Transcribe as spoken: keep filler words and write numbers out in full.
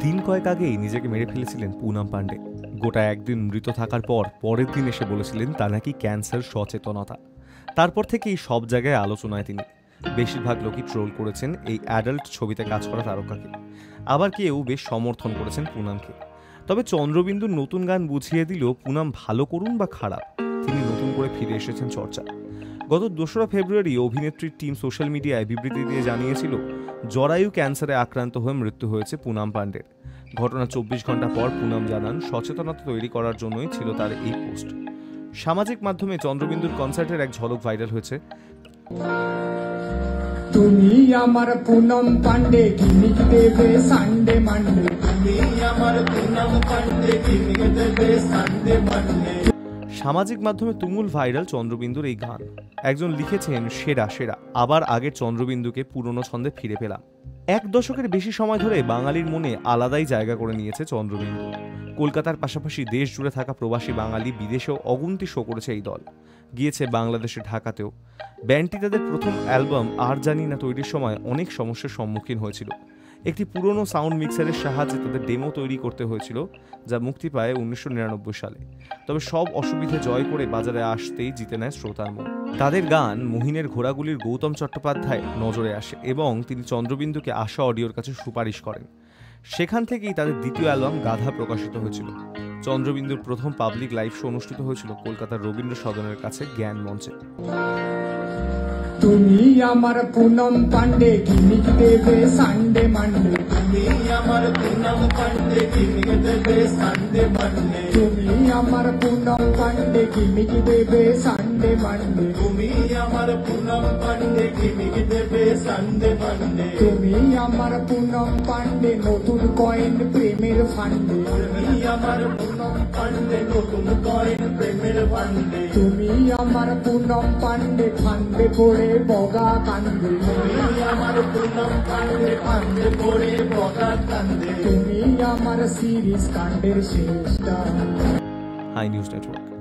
দিন কয়েক আগেই নিজেকে মেরে ফেলেছিলেন পুনাম পান্ডে। গোটা একদিন মৃত থাকার পর পরের দিন এসে বলেছিলেন তা নাকি ক্যান্সার সচেতনতা। তারপর থেকেই সব জায়গায় আলোচনায় তিনি। বেশিরভাগ লোকই ট্রোল করেছেন এই অ্যাডাল্ট ছবিতে কাজ করা তারকাকে, আবার কেউ বেশ সমর্থন করেছেন পুনামকে। তবে চন্দ্রবিন্দুর নতুন গান বুঝিয়ে দিল পুনাম ভালো করুন বা খারাপ, তিনি নতুন করে ফিরে এসেছেন চর্চা। গত দোসরা ফেব্রুয়ারি অভিনেত্রীর টিম সোশ্যাল মিডিয়ায় বিবৃতি দিয়ে জানিয়েছিল জরায়ু ক্যান্সারে আক্রান্ত হয়ে মৃত্যু হয়েছে পুনাম পান্ডের। ঘটনা চব্বিশ ঘন্টা পর পুনাম জানান সচেতনতা তৈরি করার জন্যই ছিল তার এই পোস্ট। সামাজিক মাধ্যমে চন্দ্রবিন্দুর কনসার্টের এক ঝলক ভাইরাল হয়েছে। তুমি আমার পুনম পান্ডে গিমিক দেবে সানডে মানডে, তুমি আমার পুনম পান্ডে গিমিক দেবে সানডে মানডে। সামাজিক মাধ্যমে তুমুল ভাইরাল চন্দ্রবিন্দুর এই গান। একজন লিখেছেন, সেরা সেরা, আবার আগের চন্দ্রবিন্দুকে পুরনো ছন্দে ফিরে পেলাম। এক দশকের বেশি সময় ধরে বাঙালির মনে আলাদাই জায়গা করে নিয়েছে চন্দ্রবিন্দু। কলকাতার পাশাপাশি দেশ জুড়ে থাকা প্রবাসী বাঙালি বিদেশেও অগুন্তি শো করেছে এই দল, গিয়েছে বাংলাদেশে ঢাকাতেও। ব্যান্ডটি তাদের প্রথম অ্যালবাম আর জানি না তৈরির সময় অনেক সমস্যার সম্মুখীন হয়েছিল। একটি পুরনো সাউন্ড মিক্সারের সাহায্যে তাদের ডেমো তৈরি করতে হয়েছিল, যা মুক্তি পায় উনিশশো নিরানব্বই সালে। তবে সব অসুবিধা জয় করে বাজারে আসতেই জিতে নেয় শ্রোতার মন। তাদের গান মহিনের ঘোড়াগুলির গৌতম চট্টোপাধ্যায় নজরে আসে এবং তিনি চন্দ্রবিন্দুকে আশা অডিওর কাছে সুপারিশ করেন। সেখান থেকেই তাদের দ্বিতীয় অ্যালবাম গাধা প্রকাশিত হয়েছিল। চন্দ্রবিন্দুর প্রথম পাবলিক লাইভ শো অনুষ্ঠিত হয়েছিল কলকাতার রবীন্দ্র সদনের কাছে জ্ঞান মঞ্চে। তুমি আমার পুনম পান্ডে গিমিক দেবে সানডে মানডে, তুমি আমার পুনম পান্ডে গিমিক দেবে সানডে মানডে, তুমি আমার পুনম পান্ডে গিমিক দেবে সানডে মানডে, তুমি আমার পুনম পান্ডে গিমিক দেবে সানডে মানডে, তুমি আমার পুনম পান্ডে নতুন কয়েন প্রেমের ফান্ডে, তুমি আমার পুনম পান্ডে নতুন কয়েন প্রেমের ফান্ডে, তুমি আমার পুনম পান্ডে ফান্ডে পড়ে বগা কান্দে, তুমি আমার পুনম পান্ডে ফান্ডে পড়ে বগা কান্দে, তুমি আমার সিরিজ কাণ্ডের শেষটা। Hi news network.